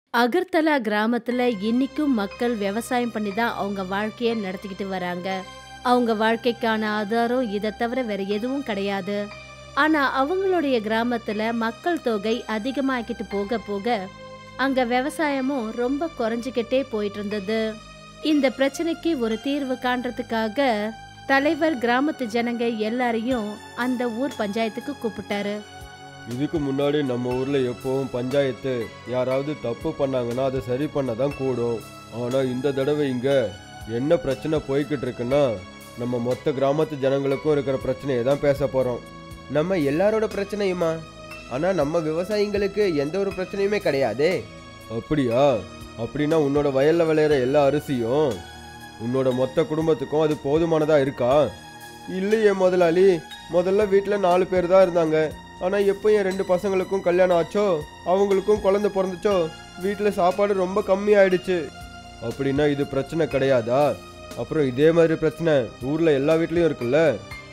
அகர்தலா கிராமத்துல இன்னிக்கும் மக்கள் விவசாயம் பண்ணி தான் அவங்க வாழ்க்கைய நடத்திக்கிட்டு வராங்க. அவங்க வாழ்க்கைக்கான ஆதாரம் இதை தவிர வேற எதுவும் கிடையாது. ஆனா அவங்களுடைய கிராமத்துல மக்கள் தொகை அதிகமாக்கிட்டு போக போக அங்க விவசாயமும் ரொம்ப குறைஞ்சுக்கிட்டே போயிட்டு இருந்தது. இந்த பிரச்சனைக்கு ஒரு தீர்வு காண்றதுக்காக தலைவர் கிராமத்து ஜனங்க எல்லாரையும் அந்த ஊர் பஞ்சாயத்துக்கு கூப்பிட்டாரு. இதுக்கு முன்னாடி நம்ம ஊர்ல எப்பவும் பஞ்சாயத்து யாராவது தப்பு பண்ணாங்கன்னா அதை சரி பண்ண தான் கூடும். ஆனா இந்த தடவை இங்க என்ன பிரச்சனை போய்கிட்டு இருக்குன்னா நம்ம மொத்த கிராமத்து ஜனங்களுக்கும் இருக்கிற பிரச்சனையை தான் பேச போறோம். நம்ம எல்லாரோட பிரச்சனையுமா? ஆனா நம்ம விவசாயிங்களுக்கு எந்த ஒரு பிரச்சனையுமே கிடையாதே. அப்படியா? அப்படின்னா உன்னோட வயல்ல விளையிற எல்லா அரிசியும் உன்னோட மொத்த குடும்பத்துக்கும் அது போதுமானதா இருக்கா? இல்லையே முதலாளி, முதல்ல வீட்டில் 4 பேர் தான் இருந்தாங்க. ஆனால் எப்போ என் 2 பசங்களுக்கும் கல்யாணம் ஆச்சோ, அவங்களுக்கும் குழந்தை பிறந்துச்சோ, வீட்டில் சாப்பாடு ரொம்ப கம்மியாயிடுச்சு. அப்படின்னா இது பிரச்சனை கிடையாதா? அப்புறம் இதே மாதிரி பிரச்சனை ஊர்ல எல்லா வீட்லயும் இருக்குல்ல?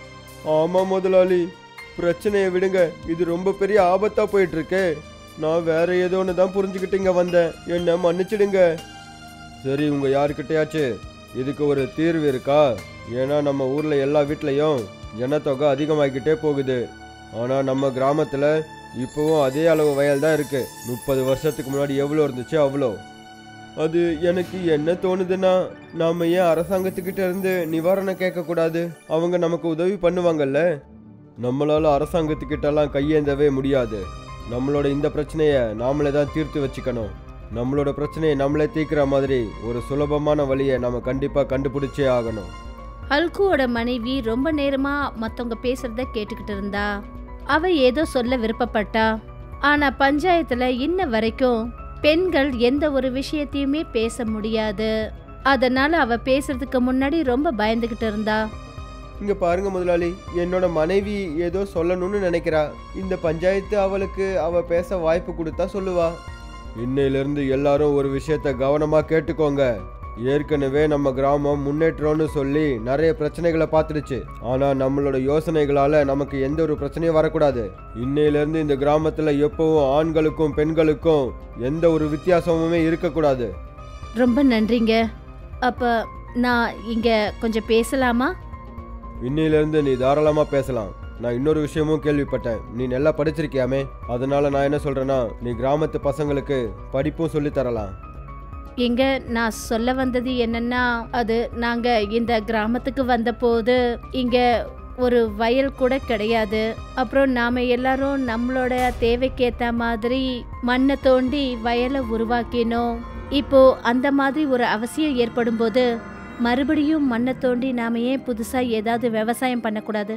ஆமாம் முதலாளி, பிரச்சனையை விடுங்க, இது ரொம்ப பெரிய ஆபத்தா போயிட்டு இருக்கு. நான் வேற ஏதோ ஒன்று தான் புரிஞ்சுக்கிட்டு இங்க வந்தேன், என்ன மன்னிச்சிடுங்க. சரி, உங்க யாருக்கிட்டையாச்சு இதுக்கு ஒரு தீர்வு இருக்கா? ஏன்னா நம்ம ஊர்ல எல்லா வீட்லயும் ஜனத்தொகை அதிகமாகிக்கிட்டே போகுது. ஆனா நம்ம கிராமத்துல இப்பவும் அதே அளவு வயல் தான் இருக்கு. 30 வருஷத்துக்கு முன்னாடி எவ்வளோ இருந்துச்சு அவ்வளோ. அது எனக்கு என்ன தோணுதுன்னா, நாம ஏன் அரசாங்கத்துக்கிட்ட இருந்து நிவாரணம் கேட்கக்கூடாது? அவங்க நமக்கு உதவி பண்ணுவாங்கல்ல. நம்மளால அரசாங்கத்துக்கிட்டலாம் கையேந்தவே முடியாது. நம்மளோட இந்த பிரச்சனையை நாமளே தான் தீர்த்து வச்சுக்கணும். நம்மளோட பிரச்சனையை நம்மளே தீர்க்கிற மாதிரி ஒரு சுலபமான வழியை நம்ம கண்டிப்பா கண்டுபிடிச்சே ஆகணும். ஹல்குவோட மனைவி ரொம்ப நேரமா மத்தவங்க பேசுறத கேட்டுக்கிட்டு இருந்தா. அவ ஏதோ சொல்ல விருப்பப்பட்டா. ஆனா பஞ்சாயத்துல இன்ன வரைக்கும் பெண்கள் எந்த ஒரு விஷயத்தையுமே பேச முடியாது. அதனால அவ பேசுறதுக்கு முன்னாடி ரொம்ப பயந்துகிட்டு இருந்தா. இங்க பாருங்க முதலாளி, என்னோட மனைவி ஏதோ சொல்லணும்னு நினைக்கிறா. இந்த பஞ்சாயத்து அவளுக்கு அவ பேச வாய்ப்பு கொடுத்தா சொல்லுவா. இன்னையிலிருந்து எல்லாரும் ஒரு விஷயத்த கவனமா கேட்டுக்கோங்க. ஏற்கனவே நம்ம கிராமம் முன்னேற்றம்னு சொல்லி நிறைய பிரச்சனைகளை பார்த்துடுச்சு. ஆனா நம்மளோட யோசனைகளால நமக்கு எந்த ஒரு பிரச்சனையும் வரக்கூடாது. இன்னையிலிருந்து இந்த கிராமத்துல எப்பவும் ஆண்களுக்கும் பெண்களுக்கும் எந்த ஒரு வித்தியாசமுமே இருக்கக்கூடாது. ரொம்ப நன்றிங்க. அப்ப நான் இங்க கொஞ்சம் பேசலாமா? இன்னையிலிருந்து நீ தாராளமா பேசலாம். நான் இன்னொரு விஷயமும் கேள்விப்பட்டேன், நீ நல்லா படிச்சிருக்கியாமே. அதனால நான் என்ன சொல்றேன்னா, நீ கிராமத்து பசங்களுக்கு படிப்பும் சொல்லி தரலாம். எங்க நான் சொல்ல வந்தது என்னன்னா, அது நாங்க இந்த கிராமத்துக்கு வந்த போது இங்க ஒரு வயல் கூட கிடையாது. அப்புறம் நாம எல்லாரும் நம்மளோட தேவைக்கேத்த மாதிரி மண்ணை தோண்டி வயலை உருவாக்கினோம். இப்போ அந்த மாதிரி ஒரு அவசியம் ஏற்படும் போது மறுபடியும் மண்ணை தோண்டி நாம ஏன் புதுசா ஏதாவது விவசாயம் பண்ணக்கூடாது?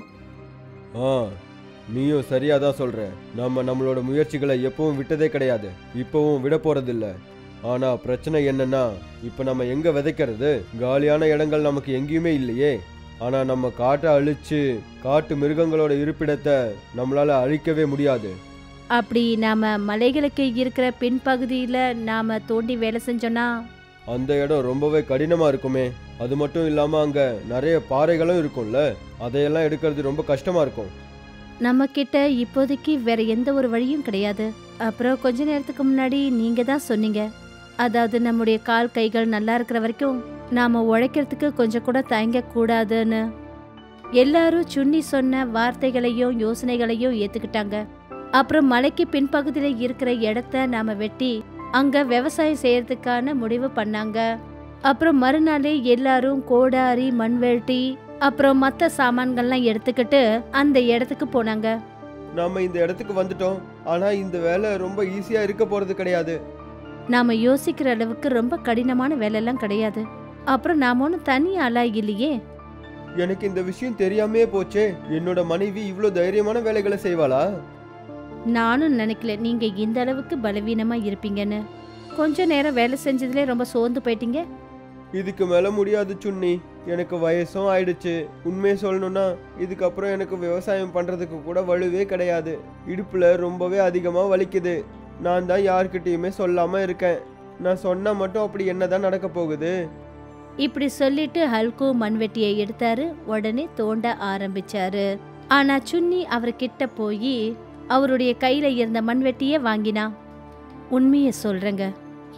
நீயும் சரியா தான் சொல்ற. நம்மளோட முயற்சிகளை எப்பவும் விட்டதே கிடையாது, இப்பவும் விட போறதில்ல. ஆனா பிரச்சனை என்னன்னா, இப்ப நம்ம எங்க விதைக்கிறது? காலியான இடங்கள் நமக்கு எங்கேயுமே இல்லையே. ஆனா நம்ம காட்டை அழிச்சு காட்டு மிருகங்களோட இருப்பிடத்தை நம்மளால அழிக்கவே முடியாது. அப்படி நாம மலைகளுக்கு இருக்கிற பின்பகுதியில நாம தோண்டி வேலை செஞ்சோம்னா அந்த இடம் ரொம்பவே கடினமா இருக்குமே. அது மட்டும் இல்லாம அங்க நிறைய பாறைகளும் இருக்கும்ல, அதையெல்லாம் எடுக்கிறது ரொம்ப கஷ்டமா இருக்கும். நம்ம கிட்ட இப்போதைக்கு வேற எந்த ஒரு வழியும் கிடையாது. அப்புறம் கொஞ்ச நேரத்துக்கு முன்னாடி நீங்க தான் சொன்னீங்க, அதாவது நம்முடைய கால் கைகள் நல்லா இருக்கிற வரைக்கும் நாம உழைக்கிறதுக்கு கொஞ்சம் கூட தயங்க கூடாதுன்னு. எல்லாரும் சுன்னி சொன்ன வார்த்தைகளையும் யோசனைகளையும் ஏத்துக்கிட்டாங்க. அப்புறம் மலைக்கு பின்பகுதியில இருக்கிற இடத்த நாம வெட்டி அங்க விவசாயம் செய்யறதுக்கான முடிவு பண்ணாங்க. அப்புறம் மறுநாளே எல்லாரும் கோடாரி, மண்வெட்டி அப்புறம் மற்ற சாமான்கள்லாம் எடுத்துக்கிட்டு அந்த இடத்துக்கு போனாங்க. நாம இந்த இடத்துக்கு வந்துட்டோம், ஆனா இந்த வேலை ரொம்ப ஈஸியா இருக்க போறது கிடையாது. நாம யோசிக்கிற அளவுக்கு ரொம்ப கடினமான வேலையெல்லாம் கிடையாது. அப்புறம் நாம ஒன்றும் தனி ஆளா இல்லையே. எனக்கு இந்த விஷயம் தெரியாமே போச்சே. என்னோட மனைவி இவ்வளோ தைரியமான வேலைகளை செய்வாளா? நானும் நினைக்கல நீங்க இந்த அளவுக்கு பலவீனமா இருப்பீங்கன்னு. கொஞ்ச நேரம் வேலை செஞ்சதுலே ரொம்ப சோர்ந்து போயிட்டீங்க. இதுக்கு மேல முடியாது சுன்னி, எனக்கு வயசும் ஆயிடுச்சு. உண்மையை சொல்லணும்னா இதுக்கப்புறம் எனக்கு விவசாயம் பண்றதுக்கு கூட வலுவே கிடையாது. இடுப்புல ரொம்பவே அதிகமா வலிக்குது. நான் தான் யார்கிட்டயுமே சொல்லாம இருக்கேன். நான் சொன்னா மட்டும் அப்படி என்னதான் நடக்க போகுது? இப்படி சொல்லிட்டு ஹல்கு மண்வெட்டியை எடுத்தாரு. உடனே தோண்ட ஆரம்பிச்சாரு. ஆனா சுன்னி அவர்கிட்ட போய் அவருடைய கையில இருந்த மண்வெட்டியை வாங்கினா. உண்மையை சொல்றேங்க,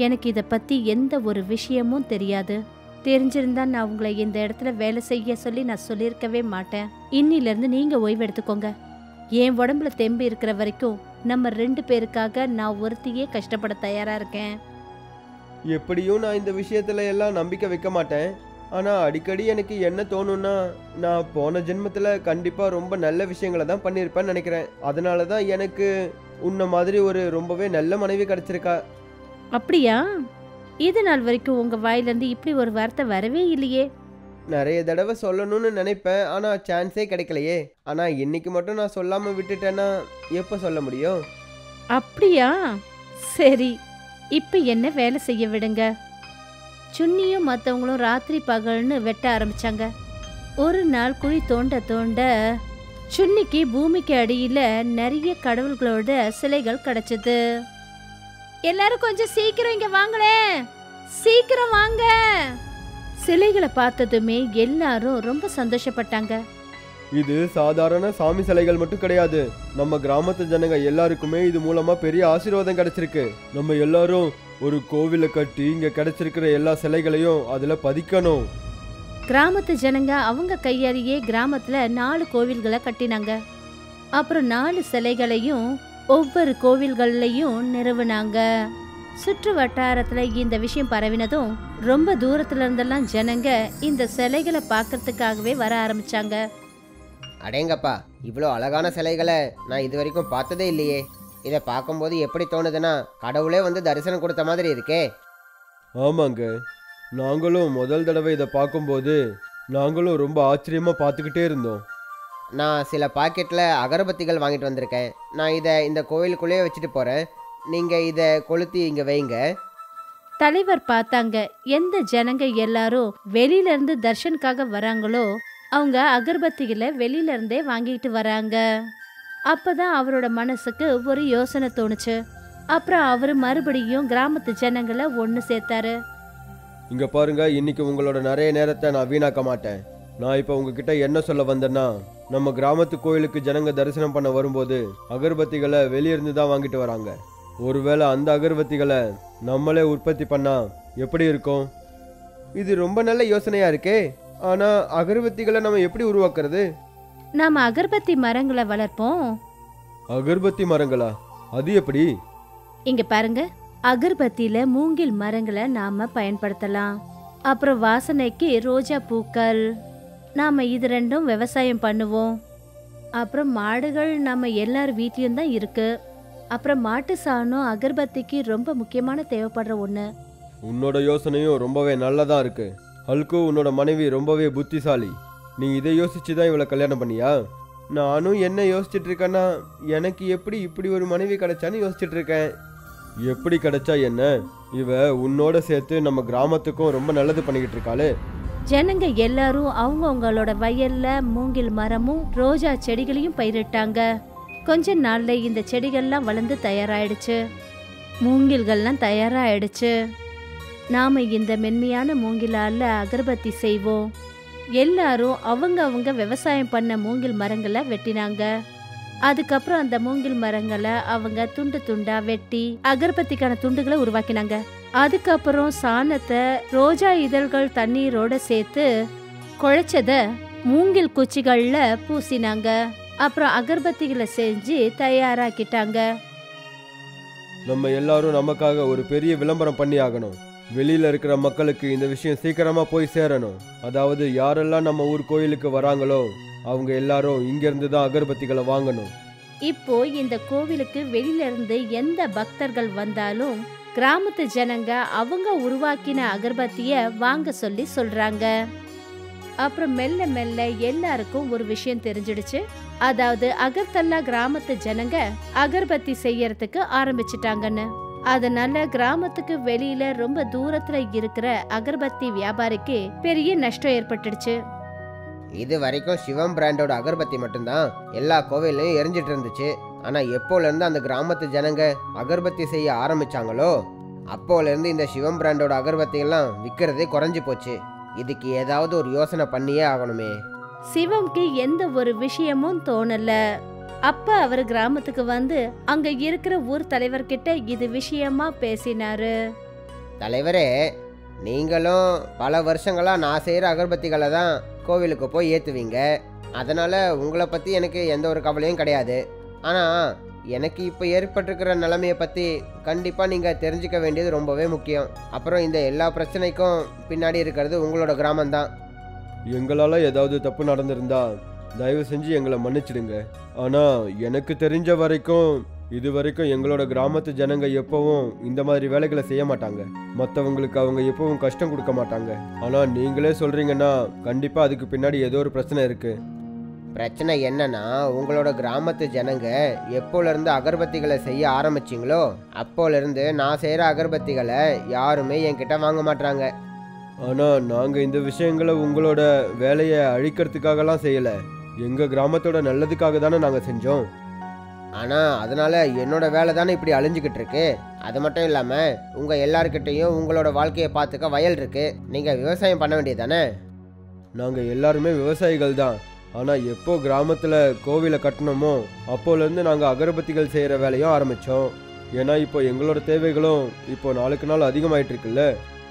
எனக்கு இத பத்தி எந்த ஒரு விஷயமும் தெரியாது. தெரிஞ்சிருந்தா நான் உங்களை இந்த இடத்துல வேலை செய்ய சொல்லி நான் சொல்லியிருக்கவே மாட்டேன். இன்னில இருந்து நீங்க ஓய்வு எடுத்துக்கோங்க. என் உடம்புல தெம்பு இருக்கிற வரைக்கும் நம்ம 2 பேருக்காக நான் ஒருத்தியே கஷ்டப்பட தயாரா இருக்கேன். எப்படியும் நான் இந்த விஷயத்துல எல்லாம் நம்பிக்கை வைக்க மாட்டேன். ஆனா அடிக்கடி எனக்கு என்ன தோணும்னா, நான் போன ஜென்மத்துல கண்டிப்பா ரொம்ப நல்ல விஷயங்களை தான் பண்ணியிருப்பேன்னு நினைக்கிறேன். அதனால தான் எனக்கு உன்ன மாதிரி ஒரு ரொம்பவே நல்ல மனைவி கிடைச்சிருக்கா. அப்படியா? இது நாள் வரைக்கும் உங்க வாயிலிருந்து இப்படி ஒரு வார்த்தை வரவே இல்லையே. நிறைய தடவை சொல்லணும்னு நினைப்பேன், ஆனா சான்ஸே கிடைக்கலையே. ஆனா இன்னைக்கு மட்டும் நான் சொல்லாம விட்டுட்டேன்னா எப்போ சொல்ல முடியும்? அப்படியா? சரி, இப்ப என்ன வேலை செய்ய விடுங்க. சுன்னியும் மற்றவங்களும் ராத்திரி பகல்னு வெட்ட ஆரம்பிச்சாங்க. ஒரு நாள் குழி தோண்ட தோண்ட சுன்னிக்கு பூமிக்கு அடியில நிறைய கடவுள்களோட சிலைகள் கிடைச்சது. எல்லாரும் கொஞ்சம் சீக்கிரம் இங்க வாங்களேன், சீக்கிரம் வாங்க. சிலைகளை பார்த்ததுமே எல்லாரும் ரொம்ப சந்தோஷப்பட்டாங்க. இது சாதாரண சாமி சிலைகள் மட்டும் கிடையாது. நம்ம கிராமத்து ஜனங்க எல்லாருக்குமே இது மூலமா பெரிய ஆசீர்வாதம் கிடைச்சிருக்கு. நம்ம எல்லாரும் ஒரு கோவிலை கட்டி இங்க கிடைச்சிருக்கிற எல்லா சிலைகளையும் அதுல பதிக்கணும். கிராமத்து ஜனங்க அவங்க கையாலேயே கிராமத்துல 4 கோவில்களை கட்டினாங்க. அப்புறம் 4 சிலைகளையும் ஒவ்வொரு கோவில்கள்லயும் நிறுவனாங்க. சுற்று வட்டாரத்துல இந்த விஷயம் பரவினதும் ரொம்ப தூரத்துல இருந்தெல்லாம் ஜனங்க இந்த சிலைகளை பார்க்கறதுக்காகவே வர ஆரம்பிச்சாங்க. அடேங்கப்பா, இவ்வளோ அழகான சிலைகளை நான் இது வரைக்கும் பார்த்ததே இல்லையே. இதை பார்க்கும்போது எப்படி தோணுதுன்னா கடவுளே வந்து தரிசனம் கொடுத்த மாதிரி இருக்கே. ஆமாங்க, நாங்களும் முதல் தடவை இதை பார்க்கும்போது நாங்களும் ரொம்ப ஆச்சரியமா பார்த்துக்கிட்டே இருந்தோம். நான் சில பாக்கெட்டில் அகரபத்திகள் வாங்கிட்டு வந்திருக்கேன். நான் இதை இந்த கோவிலுக்குள்ளேயே வச்சுட்டு போகிறேன். நீங்கள் இதை கொளுத்தி இங்கே வைங்க. தலைவர் பார்த்தாங்க, எந்த ஜனங்க எல்லாரும் வெளியில இருந்து தர்ஷனுக்காக வராங்களோ அவங்க அகர்பத்திகளை வெளியில இருந்தே வாங்கிட்டு வராங்க. அப்பதான் அவரோட மனசுக்கு ஒரு யோசனை தோணுச்சு. அப்புறம் அவரு மறுபடியும் கிராமத்து ஜனங்களை ஒன்று சேர்த்தாரு. இங்க பாருங்க, இன்னைக்கு உங்களோட நிறைய நேரத்தை நான் வீணாக்க மாட்டேன். நான் இப்போ உங்ககிட்ட என்ன சொல்ல வந்தேன்னா, நம்ம கிராமத்து கோயிலுக்கு ஜனங்க தரிசனம் பண்ண வரும்போது அகர்பத்திகளை வெளியிருந்து தான் வாங்கிட்டு வராங்க. ஒருவேளை அந்த அகர்பத்திகளை நம்மளே உற்பத்தி பண்ணா எப்படி இருக்கும்? இது ரொம்ப நல்ல யோசனையா இருக்கே. ஆனா அகர்பத்திகளை நம்ம எப்படி உருவாக்குறது? நாம அகர்பத்தி மரங்களை வளர்ப்போம். அகர்பத்தி மரங்களா? அது எப்படி? இங்க பாருங்க, அகர்பத்தியில மூங்கில் மரங்களை நாம பயன்படுத்தலாம். அப்புறம் வாசனைக்கு ரோஜா பூக்கள். நாம இது 2ம் விவசாயம் பண்ணுவோம். அப்புறம் மாடுகள் நம்ம எல்லார் வீட்லயும் தான் இருக்கு. அப்புறம் மாட்டு சாணம் அகர்பத்திக்கு ரொம்ப முக்கியமான தேவைப்படுற ஒண்ணு. உன்னோட யோசனையும் ரொம்பவே நல்லதா இருக்கு. ஹல்கு, உன்னோட மனைவி ரொம்பவே புத்திசாலி. நீ இதை யோசிச்சு தான் இவளை கல்யாணம் பண்ணியா? நானும் என்ன யோசிச்சுட்டு இருக்கேன்னா, எனக்கு எப்படி இப்படி ஒரு மனைவி கிடைச்சான்னு யோசிச்சுட்டு இருக்கேன். எப்படி கிடைச்சா என்ன? இவ உன்னோட சேர்த்து நம்ம கிராமத்துக்கும் ரொம்ப நல்லது பண்ணிக்கிட்டு இருக்காளே. ஜனங்க எல்லாரும் அவங்களோட வயல்ல மூங்கில் மரமும் ரோஜா செடிகளையும் பயிரிட்டாங்க. கொஞ்ச நாள்ல இந்த செடிகள்லாம் வளர்ந்து தயாராயிடுச்சு. மூங்கில்கள்லாம் தயாராயிடுச்சு. நாம இந்த மென்மையான மூங்கிலால அகர்பத்தி செய்வோம். எல்லாரும் அவங்க விவசாயம் பண்ண மூங்கில் மரங்களை வெட்டினாங்க. அதுக்கப்புறம் அந்த மூங்கில் மரங்களை அவங்க துண்டு துண்டா வெட்டி அகர்பத்திக்கான துண்டுகளை உருவாக்கினாங்க. அதுக்கப்புறம் சாணத்தை ரோஜா இதழ்கள் தண்ணீரோட சேர்த்து குழைச்சத மூங்கில் குச்சிகள்ல பூசினாங்க. அப்புறம் அகர்பத்திகளை செஞ்சு தயாராக்கிட்டாங்க. நம்ம எல்லாரும் நமக்காக ஒரு பெரிய விளம்பரம் பண்ணி ஆகணும். வெளியில இருக்கிற மக்களுக்கு இந்த விஷயம் சீக்கிரமா போய் சேரணும். அதாவது யாரெல்லாம் நம்ம ஊர் கோயிலுக்கு வராங்களோ அவங்க எல்லாரும் இங்கிருந்து தான் அகர்பத்திகளை வாங்கணும். இப்போ இந்த கோவிலுக்கு வெளியில இருந்து எந்த பக்தர்கள் வந்தாலும் கிராமத்து ஜனங்க அவங்க உருவாக்கின அகர்பத்திய வாங்க சொல்லி சொல்றாங்க. அப்புறம் மெல்ல மெல்ல எல்லாருக்கும் ஒரு விஷயம் தெரிஞ்சிடுச்சு. அதாவது அகர்தல்லா கிராமத்து ஜனங்க அகர்பத்தி செய்யறதுக்கு ஆரம்பிச்சிட்டாங்கன்னு. அதனால கிராமத்துக்கு வெளியில ரொம்ப தூரத்துல இருக்கிற அகர்பத்தி வியாபாரிக்கு பெரிய நஷ்டம் ஏற்பட்டுடுச்சு. இது வரைக்கும் சிவம் பிராண்டோட அகர்பத்தி மட்டும்தான் எல்லா கோவிலையும் எரிஞ்சிட்டு இருந்துச்சு. ஆனா எப்போலேருந்து அந்த கிராமத்து ஜனங்க அகர்பத்தி செய்ய ஆரம்பிச்சாங்களோ அப்போலேருந்து இந்த சிவம் பிராண்டோட அகர்பத்தி எல்லாம் விற்கிறதே குறைஞ்சி போச்சு. இதுக்கு ஏதாவது ஒரு யோசனை பண்ணியே ஆகணுமே. சிவம்க்கு எந்த ஒரு விஷயமும் தோணல. அப்ப அவர் கிராமத்துக்கு வந்து அங்க இருக்கிற ஊர் தலைவர்கிட்ட இது விஷயமா பேசினாரு. தலைவரே, நீங்களும் பல வருஷங்களாக நான் செய்கிற அகர்பத்திகளை தான் கோவிலுக்கு போய் ஏற்றுவீங்க. அதனால் உங்களை பற்றி எனக்கு எந்த ஒரு கவலையும் கிடையாது. ஆனால் எனக்கு இப்போ ஏற்பட்டிருக்கிற நிலைமையை பற்றி கண்டிப்பாக நீங்கள் தெரிஞ்சுக்க வேண்டியது ரொம்பவே முக்கியம். அப்புறம் இந்த எல்லா பிரச்சனைக்கும் பின்னாடி இருக்கிறது உங்களோட கிராமம்தான். எங்களால் ஏதாவது தப்பு நடந்திருந்தா தயவு செஞ்சு எங்களை மன்னிச்சிடுங்க. ஆனால் எனக்கு தெரிஞ்ச வரைக்கும் இது வரைக்கும் எங்களோட கிராமத்து ஜனங்க எப்பவும் இந்த மாதிரி வேலைகளை செய்ய மாட்டாங்க. மற்றவங்களுக்கு அவங்க எப்பவும் கஷ்டம் கொடுக்க மாட்டாங்க. ஆனால் நீங்களே சொல்கிறீங்கன்னா கண்டிப்பாக அதுக்கு பின்னாடி ஏதோ ஒரு பிரச்சனை இருக்குது. பிரச்சனை என்னன்னா, உங்களோட கிராமத்து ஜனங்க எப்போலேருந்து அகர்பத்திகளை செய்ய ஆரம்பிச்சிங்களோ அப்போலேருந்து நான் செய்கிற அகர்பத்திகளை யாருமே என்கிட்ட வாங்க மாட்டாங்க. ஆனால் நாங்கள் இந்த விஷயங்களை உங்களோட வேலையை அழிக்கிறதுக்காகலாம் செய்யலை. எங்கள் கிராமத்தோட நல்லதுக்காக தானே நாங்கள் செஞ்சோம். ஆனால் அதனால் என்னோட வேலை தானே இப்படி அழிஞ்சிக்கிட்டு இருக்கு. அது மட்டும் இல்லாமல் உங்கள் எல்லாருக்கிட்டையும் உங்களோட வாழ்க்கையை பார்த்துக்க வயல் இருக்குது. நீங்கள் விவசாயம் பண்ண வேண்டியது தானே. நாங்கள் எல்லாருமே விவசாயிகள் தான். ஆனால் எப்போ கிராமத்தில் கோவிலை கட்டணுமோ அப்போலேருந்து நாங்கள் அகர்பத்திகள் செய்கிற வேலையும் ஆரம்பித்தோம். ஏன்னா இப்போ எங்களோட தேவைகளும் இப்போ நாளுக்கு நாள் அதிகமாயிட்டு இருக்குல்ல.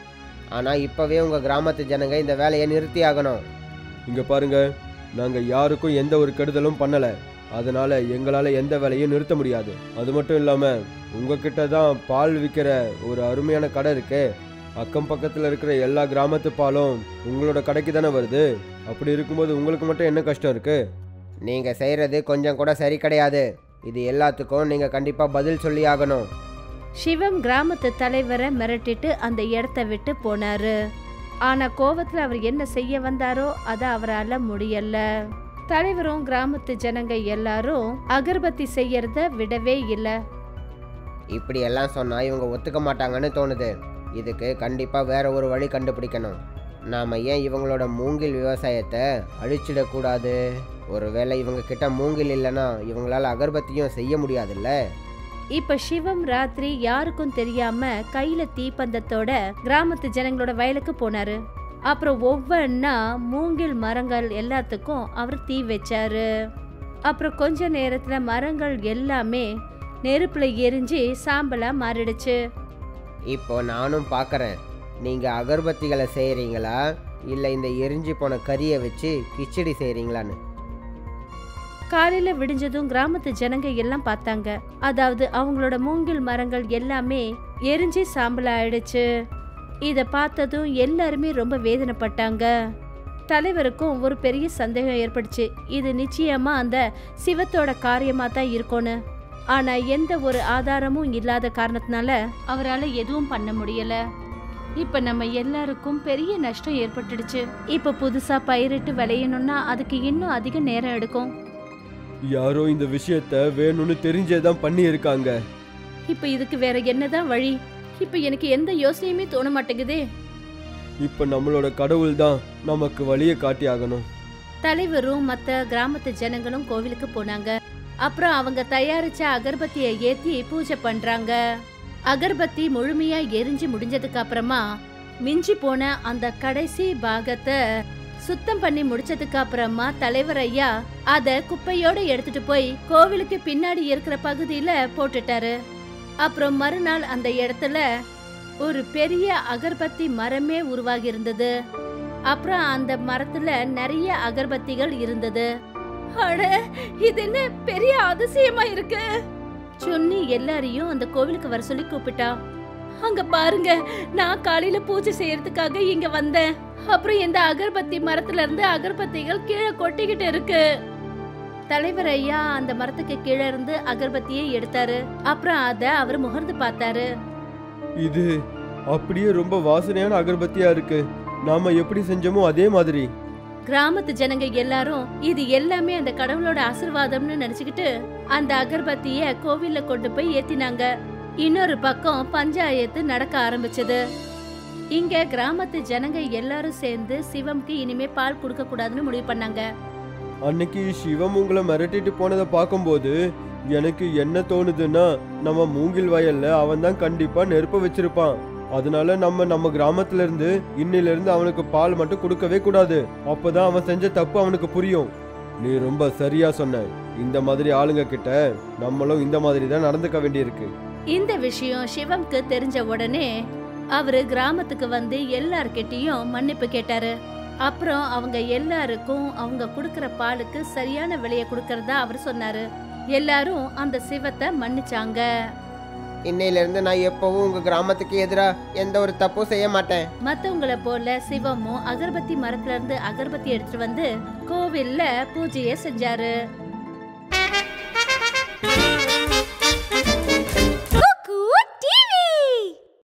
ஆனால் இப்போவே உங்கள் கிராமத்து ஜனங்க இந்த வேலையை நிறுத்தி ஆகணும். இங்கே பாருங்கள், நாங்கள் யாருக்கும் எந்த ஒரு கெடுதலும் பண்ணலை. அதனால் எங்களால் எந்த வேலையும் நிறுத்த முடியாது. அது மட்டும் இல்லாமல் உங்ககிட்ட தான் பால் விற்கிற ஒரு அருமையான கடை இருக்கு. அக்கம் பக்கத்தில் இருக்கிற எல்லா கிராமத்து பாலும் உங்களோட கடைக்கு தானே வருது. அப்படி இருக்கும்போது உங்களுக்கு மட்டும் என்ன கஷ்டம் இருக்குது? நீங்கள் செய்கிறது கொஞ்சம் கூட சரி கிடையாது. இது எல்லாத்துக்கும் நீங்கள் கண்டிப்பாக பதில் சொல்லி ஆகணும். சிவம் கிராமத்து தலைவரை மிரட்டிட்டு அந்த இடத்த விட்டு போனாரு. ஆனா கோவத்துல அவர் என்ன செய்ய வந்தாரோ அதை அவரால முடியல. தலைவரும் கிராமத்து ஜனங்க எல்லாரும் அகர்பத்தி செய்யறத விடவே இல்லை. இப்படி எல்லாம் சொன்னால் இவங்க ஒத்துக்க மாட்டாங்கன்னு தோணுது. இதுக்கு கண்டிப்பாக வேற ஒரு வழி கண்டுபிடிக்கணும். நாம் ஏன் இவங்களோட மூங்கில் விவசாயத்தை அழிச்சிடக்கூடாது? ஒருவேளை இவங்க கிட்ட மூங்கில் இல்லைன்னா இவங்களால அகர்பத்தியும் செய்ய முடியாதுல்ல. இப்ப சிவம் ராத்திரி யாருக்கும் தெரியாம கையில தீப்பந்தத்தோட கிராமத்து ஜனங்களோட வயலுக்கு போனாரு. அப்புறம் ஒவ்வொன்னா மூங்கில் மரங்கள் எல்லாத்துக்கும் அவர் தீ வச்சாரு. அப்புறம் கொஞ்ச நேரத்துல மரங்கள் எல்லாமே நெருப்புல எரிஞ்சு சாம்பலா மாறிடுச்சு. இப்போ நானும் பார்க்குறேன், நீங்கள் அகர்பத்திகளை செய்கிறீங்களா இல்லை இந்த எரிஞ்சு போன கறியை வச்சு கிச்சடி செய்கிறீங்களான்னு. காலையில விடிஞ்சதும் கிராமத்து ஜனங்க எல்லாம் பார்த்தாங்க. அதாவது அவங்களோட மூங்கில் மரங்கள் எல்லாமே எரிஞ்சு சாம்பல் ஆயிடுச்சு. இத பார்த்ததும் எல்லாருமே ரொம்ப வேதனைப்பட்டாங்க. தலைவருக்கும் ஒரு பெரிய சந்தேகம் ஏற்பட்டுச்சு. இது நிச்சயமா அந்த சிவத்தோட காரியமா தான் இருக்கும்னு. ஆனா எந்த ஒரு ஆதாரமும் இல்லாத காரணத்தினால அவரால் எதுவும் பண்ண முடியல. இப்ப நம்ம எல்லாருக்கும் பெரிய நஷ்டம் ஏற்பட்டுடுச்சு. இப்ப புதுசா பயிரிட்டு விளையணும்னா அதுக்கு இன்னும் அதிக நேரம் எடுக்கும். யாரோ இந்த விஷயத்த வேணும்னு தெரிஞ்சேதான் பண்ணி இருக்காங்க. இப்ப இதுக்கு வேற என்னதான் வழி? இப்ப எனக்கு எந்த யோசனையுமே தோண மாட்டேங்குதே. இப்ப நம்மளோட கடவுள் தான் நமக்கு வழியை காட்டி ஆகணும். தலைவரும் மத்த கிராமத்து ஜனங்களும் கோவிலுக்கு போனாங்க. அப்புறம் அவங்க தயாரிச்ச அகர்பத்தியை ஏத்தி பூஜை பண்றாங்க. அகர்பத்தி முழுமையா எரிஞ்சு முடிஞ்சதுக்கு அப்புறமா மிஞ்சி போன அந்த கடைசி பாகத்தை சுத்தம் பண்ணி முடிச்சதுக்கு அப்புறமா தலைவர் ஐயா அத குப்பையோட எடுத்துட்டு போய் கோவிலுக்கு பின்னாடி இருக்கிற பகுதியில போட்டுட்டாரு. அப்புறம் மறுநாள் அந்த இடத்துல ஒரு பெரிய அகர்பத்தி மரமே உருவாகி இருந்தது. அப்புறம் அந்த மரத்துல நிறைய அகர்பத்திகள் இருந்தது. அட, இது என்ன பெரிய அதிசயமா இருக்கு! சுன்னி எல்லாரையும் அந்த கோவிலுக்கு வர சொல்லி கூப்பிட்டா. அங்க பாருங்க, நான் காலையில பூஜை செய்யறதுக்காக இங்க வந்தேன். அப்புறம் இந்த அகர்பத்தி மரத்துல இருந்து அகர்பத்திகள் கீழே கொட்டிக்கிட்டு இருக்கு. தலைவர் ஐயா அந்த மரத்துக்கு கீழே இருந்து அகர்பத்தியை எடுத்தாரு. அப்புறம் அத அவர் முகர்ந்து பார்த்தாரு. இது அப்படியே ரொம்ப வாசனையான அகர்பத்தியா இருக்கு. நாம எப்படி செஞ்சோமோ அதே மாதிரி. கிராமத்து ஜனங்க எல்லாரும் இது எல்லாமே அந்த கடவுளோட ஆசீர்வாதம்னு நினைச்சுக்கிட்டு அந்த அகர்பத்திய கோவில்ல கொண்டு போய் ஏத்தினாங்க. இன்னொரு பக்கம் பஞ்சாயத்து நடக்க ஆரம்பிச்சது. இங்க கிராமத்து ஜனங்க எல்லாரும் சேர்ந்து சிவம்க்கு இனிமே பால் கொடுக்க கூடாதுன்னு முடிவு பண்ணாங்க. அன்னைக்கு சிவம் உங்களை மிரட்டிட்டு போனதை பார்க்கும்போது எனக்கு என்ன தோணுதுன்னா, நம்ம மூங்கில் வயல்ல அவன் தான் கண்டிப்பா நெருப்ப வச்சிருப்பான். அதனால நம்ம கிராமத்துல இருந்து இன்னில இருந்து அவனுக்கு பால் மட்டும் கொடுக்கவே கூடாது. அப்பதான் அவன் செஞ்ச தப்பு அவனுக்கு புரியும். நீ ரொம்ப சரியா சொன்ன. இந்த மாதிரி ஆளுங்க கிட்ட நம்மளும் இந்த மாதிரி தான் நடந்துக்க வேண்டியிருக்கு. இந்த விஷயம் சிவம்க்கு தெரிஞ்ச உடனே அவரு கிராமத்துக்கு வந்து எல்லார்கிட்டயும் மன்னிப்பு கேட்டாரு. அப்புறம் அவங்க எல்லாருக்கும் அவங்க குடுக்கற பாலுக்கு சரியான விலைய குடுக்கறதா அவர் சொன்னாரு. எல்லாரும் அந்த சிவத்தை மன்னிச்சாங்க. இன்னையில இருந்து நான் எப்பவும் உங்க கிராமத்துக்கு எதிரா எந்த ஒரு தப்பும் செய்ய மாட்டேன். மத்தவங்கள போல சிவமும் அகர்பத்தி மரத்துல இருந்து அகர்பத்தி எடுத்துட்டு வந்து கோவில்ல பூஜைய செஞ்சாரு.